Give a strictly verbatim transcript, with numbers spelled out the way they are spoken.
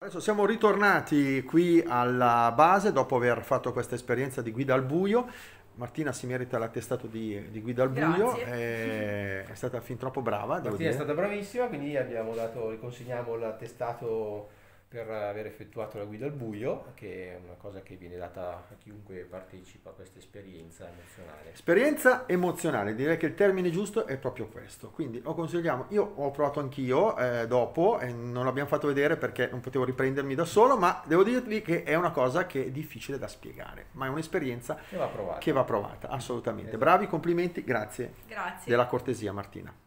Adesso siamo ritornati qui alla base dopo aver fatto questa esperienza di guida al buio. Martina si merita l'attestato di, di guida al buio, Grazie. è, è stata fin troppo brava, devo Martina è dire. stata bravissima, quindi abbiamo dato, riconsegniamo l'attestato per aver effettuato la guida al buio, che è una cosa che viene data a chiunque partecipa a questa esperienza emozionale. Esperienza emozionale, direi che il termine giusto è proprio questo. Quindi lo consigliamo. Io ho provato anch'io eh, dopo, e non l'abbiamo fatto vedere perché non potevo riprendermi da solo, ma devo dirvi che è una cosa che è difficile da spiegare, ma è un'esperienza E va provata. che va provata, assolutamente. Esatto. Bravi, complimenti, grazie Grazie. della cortesia, Martina.